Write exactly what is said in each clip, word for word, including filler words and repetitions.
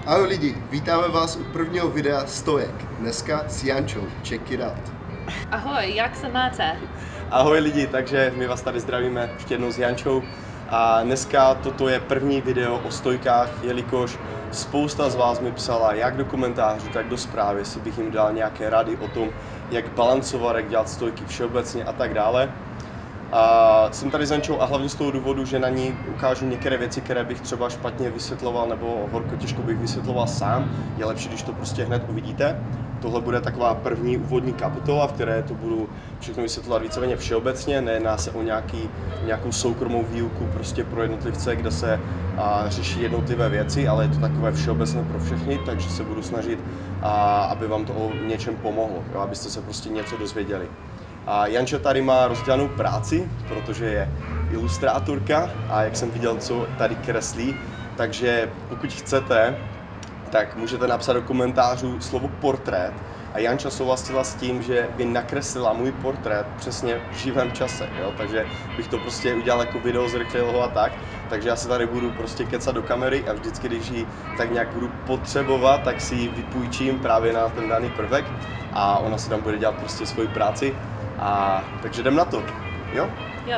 Ahoj lidi, vítáme vás u prvního videa Stojek. Dneska s Jančou, check it out. Ahoj, jak se máte? Ahoj lidi, takže my vás tady zdravíme ještě jednou s Jančou. A dneska toto je první video o stojkách, jelikož spousta z vás mi psala jak do komentářů, tak do zprávy, jestli bych jim dal nějaké rady o tom, jak balancovat, jak dělat stojky všeobecně a tak dále. A jsem tady s Jančou a hlavně z toho důvodu, že na ní ukážu některé věci, které bych třeba špatně vysvětloval nebo horko těžko bych vysvětloval sám. Je lepší, když to prostě hned uvidíte. Tohle bude taková první úvodní kapitola, v které to budu všechno vysvětlovat víceméně všeobecně. Nejedná se o nějaký, nějakou soukromou výuku prostě pro jednotlivce, kde se a, řeší jednotlivé věci, ale je to takové všeobecné pro všechny, takže se budu snažit, a, aby vám to o něčem pomohlo, jo, abyste se prostě něco dozvěděli. A Janča tady má rozdělanou práci, protože je ilustrátorka a jak jsem viděl, co tady kreslí, takže pokud chcete, tak můžete napsat do komentářů slovo portrét a Janča souhlasila s tím, že by nakreslila můj portrét přesně v živém čase, jo? Takže bych to prostě udělal jako video, zrychlil ho a tak, takže já se tady budu prostě kecat do kamery a vždycky, když ji tak nějak budu potřebovat, tak si ji vypůjčím právě na ten daný prvek a ona si tam bude dělat prostě svoji práci. A takže jdem na to, jo? Jo.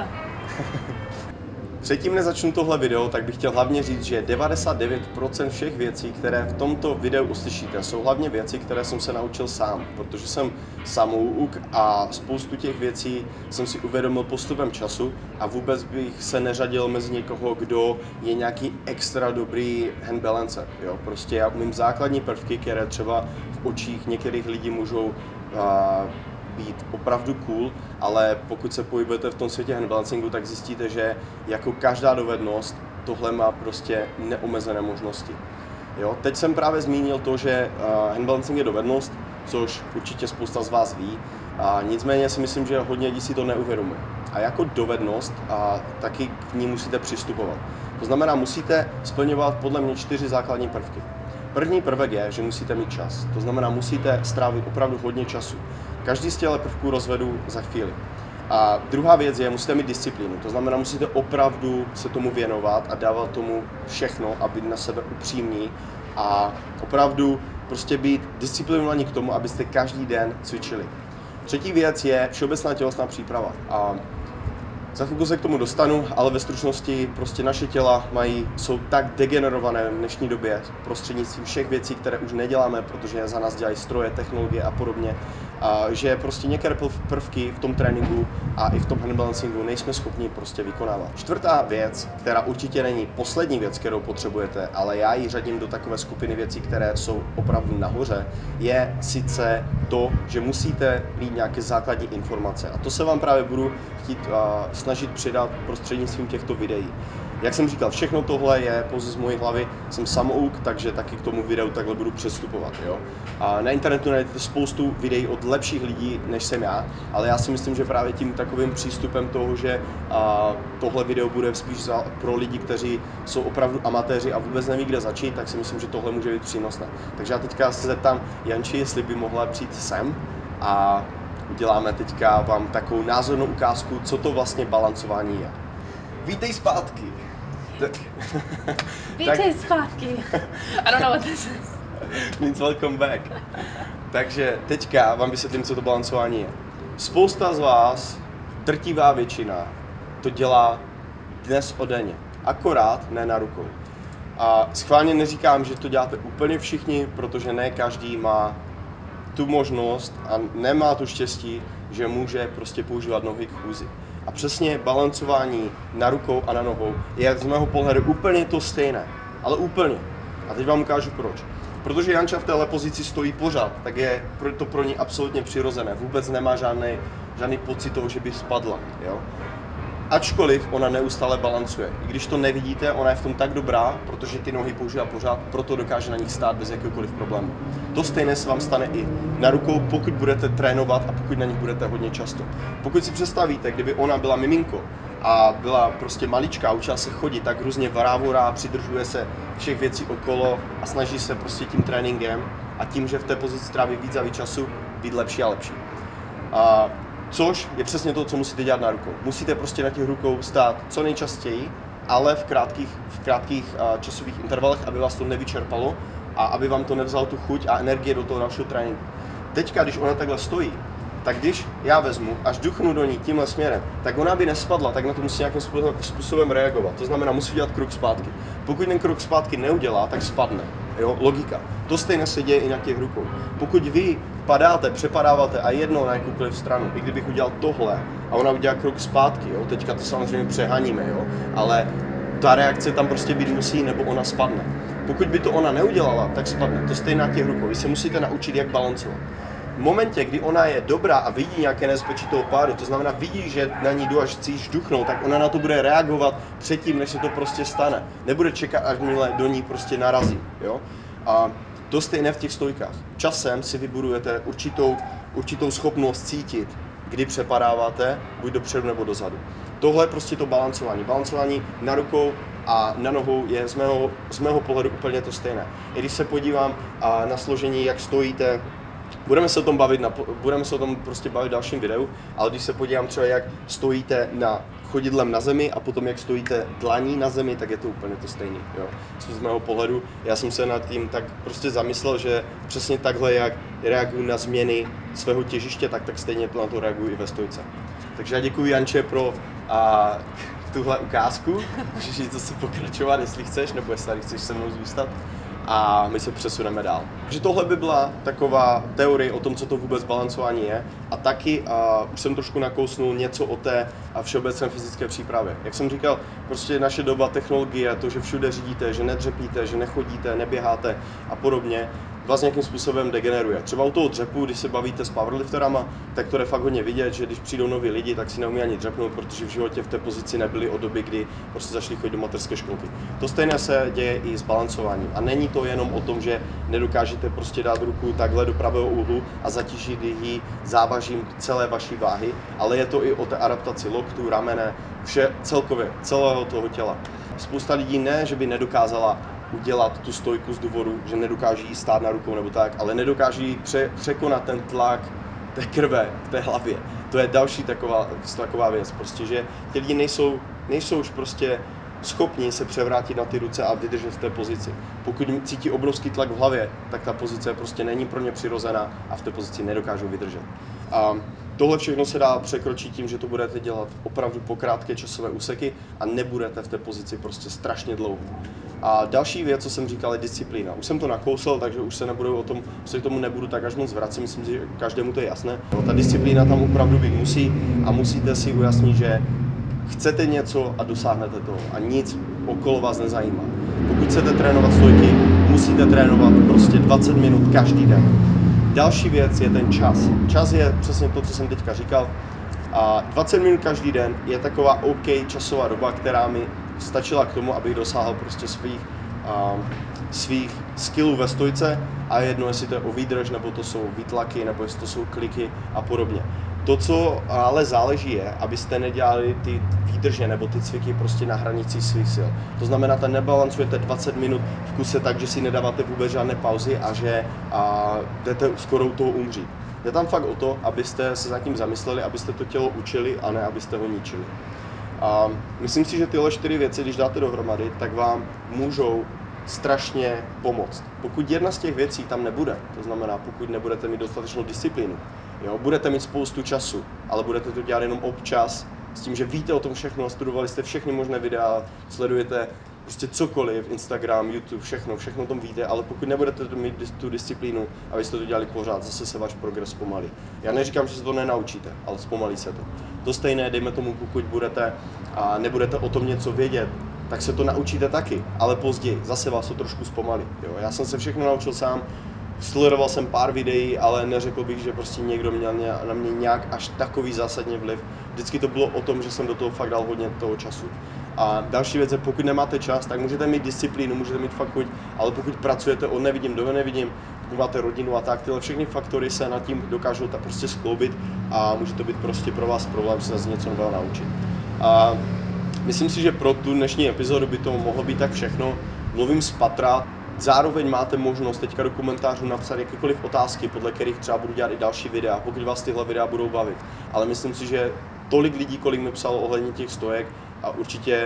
Předtím než začnu tohle video, tak bych chtěl hlavně říct, že devadesát devět procent všech věcí, které v tomto videu uslyšíte, jsou hlavně věci, které jsem se naučil sám, protože jsem samouk a spoustu těch věcí jsem si uvědomil postupem času a vůbec bych se neřadil mezi někoho, kdo je nějaký extra dobrý hand balancer, jo? Prostě já umím základní prvky, které třeba v očích některých lidí můžou uh, být opravdu cool, ale pokud se pohybujete v tom světě handbalancingu, tak zjistíte, že jako každá dovednost tohle má prostě neomezené možnosti. Jo? Teď jsem právě zmínil to, že uh, handbalancing je dovednost, což určitě spousta z vás ví, a nicméně si myslím, že hodně lidí si to neuvědomuje. A jako dovednost a taky k ní musíte přistupovat. To znamená, musíte splňovat podle mě čtyři základní prvky. První prvek je, že musíte mít čas. To znamená, musíte strávit opravdu hodně času. Každý z těchto prvků rozvedu za chvíli. A druhá věc je, musíte mít disciplínu. To znamená, musíte opravdu se tomu věnovat a dávat tomu všechno a být na sebe upřímní a opravdu prostě být disciplinovaní k tomu, abyste každý den cvičili. Třetí věc je všeobecná tělesná příprava. A za chvilku se k tomu dostanu, ale ve stručnosti prostě naše těla mají, jsou tak degenerované v dnešní době prostřednictvím všech věcí, které už neděláme, protože za nás dělají stroje, technologie a podobně, a že prostě některé prvky v tom tréninku a i v tom handbalancingu nejsme schopni prostě vykonávat. Čtvrtá věc, která určitě není poslední věc, kterou potřebujete, ale já ji řadím do takové skupiny věcí, které jsou opravdu nahoře, je sice to, že musíte mít nějaké základní informace. A to se vám právě budu chtít uh, snažit přidat prostřednictvím těchto videí. Jak jsem říkal, všechno tohle je pouze z mojí hlavy, jsem samouk, takže taky k tomu videu takhle budu přestupovat. Jo? A na internetu najdete spoustu videí od lepších lidí, než jsem já, ale já si myslím, že právě tím takovým přístupem toho, že a, tohle video bude spíš za, pro lidi, kteří jsou opravdu amatéři a vůbec neví, kde začít, tak si myslím, že tohle může být přínosné. Takže já teďka se zeptám Janči, jestli by mohla přijít sem a uděláme teďka vám takovou názornou ukázku, co to vlastně balancování je. Vítej zpátky! Vítej zpátky. I don't know what this is. Means welcome back. Takže teďka vám vysvětlím, co to balancování je. Spousta z vás, drtivá většina, to dělá dnes o denně. Akorát ne na rukou. A schválně neříkám, že to děláte úplně všichni, protože ne každý má tu možnost a nemá tu štěstí, že může prostě používat nohy k chůzi. A přesně balancování na rukou a na nohou je z mého pohledu úplně to stejné, ale úplně. A teď vám ukážu proč. Protože Janča v téhle pozici stojí pořád, tak je to pro ní absolutně přirozené. Vůbec nemá žádný, žádný pocit toho, že by spadla. Jo? Ačkoliv ona neustále balancuje. I když to nevidíte, ona je v tom tak dobrá, protože ty nohy používá pořád, proto dokáže na nich stát bez jakéhokoliv problému. To stejné se vám stane i na rukou, pokud budete trénovat a pokud na nich budete hodně často. Pokud si představíte, kdyby ona byla miminko a byla prostě maličká, učila se chodit, tak různě varávorá, přidržuje se všech věcí okolo a snaží se prostě tím tréninkem a tím, že v té pozici tráví víc a víc času, být lepší a lepší. A Což je přesně to, co musíte dělat na rukou. Musíte prostě na těch rukou stát co nejčastěji ale v krátkých, v krátkých uh, časových intervalech, aby vás to nevyčerpalo a aby vám to nevzalo tu chuť a energie do toho dalšího tréninku. Teďka, když ona takhle stojí, tak když já vezmu a žduchnu do ní tímhle směrem, tak ona by nespadla, tak na to musí nějakým způsobem reagovat. To znamená, musí dělat krok zpátky. Pokud ten krok zpátky neudělá, tak spadne. Jo? Logika. To stejně se děje i na těch rukou. Pokud vy padáte, přepadáváte a jednou na jakoukoliv stranu, i kdybych udělal tohle a ona udělá krok zpátky, jo? Teďka to samozřejmě přehaníme, jo? Ale ta reakce tam prostě být musí, nebo ona spadne. Pokud by to ona neudělala, tak spadne. To stejně na těch rukou. Vy se musíte naučit, jak balancovat. V momentě, kdy ona je dobrá a vidí nějaké nebezpečí toho pádu, to znamená vidí, že na ní jdu až chci žduchnout, tak ona na to bude reagovat předtím, než se to prostě stane. Nebude čekat, až mile do ní prostě narazí. Jo? A to stejné v těch stojkách. Časem si vybudujete určitou, určitou schopnost cítit, kdy přepadáváte, buď dopředu nebo dozadu. Tohle je prostě to balancování. Balancování na rukou a na nohou je z mého, z mého pohledu úplně to stejné. I když se podívám na složení, jak stojíte, Budeme se o tom bavit, na, budeme se o tom prostě bavit v dalším videu, ale když se podívám třeba, jak stojíte na chodidlem na zemi a potom jak stojíte dlaní na zemi, tak je to úplně to stejné. Jo. Z mého pohledu, já jsem se nad tím tak prostě zamyslel, že přesně takhle, jak reaguju na změny svého těžiště, tak, tak stejně to na to reaguju i ve stojce. Takže já děkuji, Janče, pro a, tuhle ukázku. Můžeš jít zase pokračovat, jestli chceš, nebo jestli tady chceš se mnou zůstat. A my se přesuneme dál. Takže tohle by byla taková teorie o tom, co to vůbec balancování je. A taky uh, už jsem trošku nakousnul něco o té uh, všeobecné fyzické přípravě. Jak jsem říkal, prostě naše doba technologie, to, že všude řídíte, že nedřepíte, že nechodíte, neběháte a podobně, vás nějakým způsobem degeneruje. Třeba u toho dřepu, když se bavíte s powerlifterama, tak to je fakt hodně vidět, že když přijdou noví lidi, tak si neumí ani dřepnout, protože v životě v té pozici nebyli od doby, kdy prostě začali chodit do mateřské školky. To stejné se děje i s balancováním. A není to jenom o tom, že nedokážete prostě dát ruku takhle do pravého úhlu a zatížit ji závažím celé vaší váhy, ale je to i o té adaptaci loktu, ramene, vše celkově, celého toho těla. Spousta lidí ne, že by nedokázala udělat tu stojku z důvodu, že nedokáží stát na rukou nebo tak, ale nedokáží pře- překonat ten tlak té krve v té hlavě. To je další taková, taková věc, prostě, že ti lidi nejsou, nejsou už prostě schopni se převrátit na ty ruce a vydržet v té pozici. Pokud cítí obrovský tlak v hlavě, tak ta pozice prostě není pro ně přirozená a v té pozici nedokážou vydržet. A tohle všechno se dá překročit tím, že to budete dělat opravdu po krátké časové úseky a nebudete v té pozici prostě strašně dlouho. A další věc, co jsem říkal, je disciplína. Už jsem to nakousl, takže už se nebudu o tom, se k tomu nebudu tak až moc vracet, myslím si, že každému to je jasné. Ta disciplína tam opravdu být musí a musíte si ujasnit, že chcete něco a dosáhnete toho a nic okolo vás nezajímá. Pokud chcete trénovat stojky, musíte trénovat prostě dvacet minut každý den. Další věc je ten čas. Čas je přesně to, co jsem teďka říkal. A dvacet minut každý den je taková OK časová doba, která mi stačila k tomu, abych dosáhl prostě svých, uh, svých skillů ve stojce a jedno, jestli to je o výdrž, nebo to jsou výtlaky, nebo jestli to jsou kliky a podobně. To, co ale záleží, je, abyste nedělali ty výdrže nebo ty cviky prostě na hranici svých sil. To znamená, že nebalancujete dvacet minut v kuse tak, že si nedáváte vůbec žádné pauzy a že a, jdete skoro u toho umřít. Jde tam fakt o to, abyste se za tím zamysleli, abyste to tělo učili a ne abyste ho ničili. A myslím si, že tyhle čtyři věci, když dáte dohromady, tak vám můžou strašně pomoct. Pokud jedna z těch věcí tam nebude, to znamená, pokud nebudete mít dostatečnou disciplínu, jo, budete mít spoustu času, ale budete to dělat jenom občas, s tím, že víte o tom všechno, studovali jste všechny možné videa, sledujete prostě cokoliv, Instagram, YouTube, všechno, všechno o tom víte, ale pokud nebudete mít tu disciplínu, abyste to dělali pořád, zase se váš progres zpomalí. Já neříkám, že se to nenaučíte, ale zpomalí se to. To stejné, dejme tomu, pokud budete a nebudete o tom něco vědět, tak se to naučíte taky, ale později, zase vás to trošku zpomalí. Jo? Já jsem se všechno naučil sám, sledoval jsem pár videí, ale neřekl bych, že prostě někdo měl na mě nějak až takový zásadní vliv. Vždycky to bylo o tom, že jsem do toho fakt dal hodně toho času. A další věc je, pokud nemáte čas, tak můžete mít disciplínu, můžete mít fakt chuť, ale pokud pracujete od nevidím do nevidím, pokud máte rodinu a tak, tyhle všechny faktory se nad tím dokážou tak prostě skloubit a může to být prostě pro vás problém se z něco nového naučit. A myslím si, že pro tu dnešní epizodu by to mohlo být tak všechno. Mluvím z patra. Zároveň máte možnost teďka do komentářů napsat jakékoliv otázky, podle kterých třeba budu dělat i další videa, pokud vás tyhle videa budou bavit. Ale myslím si, že tolik lidí, kolik mi psalo ohledně těch stojek, a určitě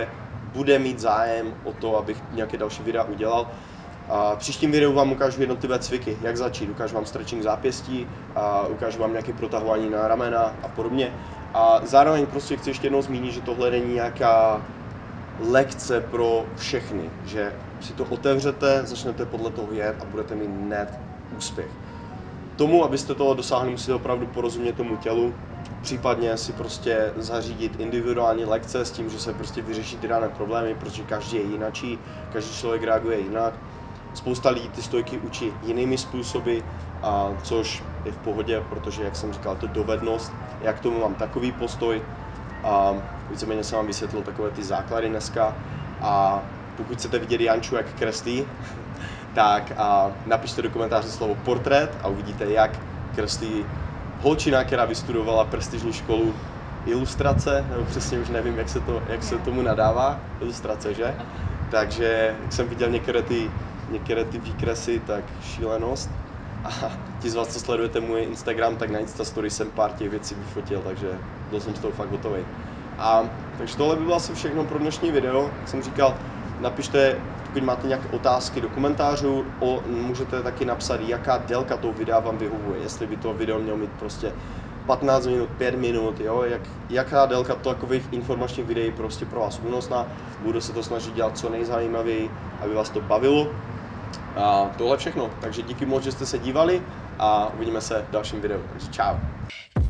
bude mít zájem o to, abych nějaké další videa udělal. A v příštím videu vám ukážu jednotlivé cviky, jak začít. Ukážu vám stretching zápěstí, a ukážu vám nějaké protahování na ramena a podobně. A zároveň prostě chci ještě jednou zmínit, že tohle není nějaká lekce pro všechny, že si to otevřete, začnete podle toho jet a budete mít hned úspěch. Tomu, abyste toho dosáhli, musíte opravdu porozumět tomu tělu, případně si prostě zařídit individuální lekce s tím, že se prostě vyřeší ty dané problémy, protože každý je jinačí, každý člověk reaguje jinak. Spousta lidí ty stojky učí jinými způsoby, a což je v pohodě, protože, jak jsem říkal, to dovednost, jak k tomu mám takový postoj. A víceméně jsem vám vysvětlil takové ty základy dneska. A pokud chcete vidět Janču, jak kreslí, tak a napište do komentáře slovo portrét a uvidíte, jak kreslí holčina, která vystudovala prestižní školu ilustrace, nebo přesně už nevím, jak se, to, jak se tomu nadává, ilustrace, že? Takže jak jsem viděl některé ty, některé ty výkresy, tak šílenost. A ti z vás, co sledujete můj Instagram, tak na Instastory jsem pár těch věcí vyfotil, takže byl jsem z toho fakt hotový. A takže tohle by bylo asi všechno pro dnešní video. Jak jsem říkal, napište, pokud máte nějaké otázky do komentářů, o, můžete taky napsat, jaká délka toho videa vám vyhovuje, jestli by to video mělo mít prostě patnáct minut, pět minut, jo, jak, jaká délka takových informačních videí prostě pro vás únosná. Budu se to snažit dělat co nejzajímavěji, aby vás to bavilo. A tohle všechno, takže díky moc, že jste se dívali a uvidíme se v dalším videu, takže čau.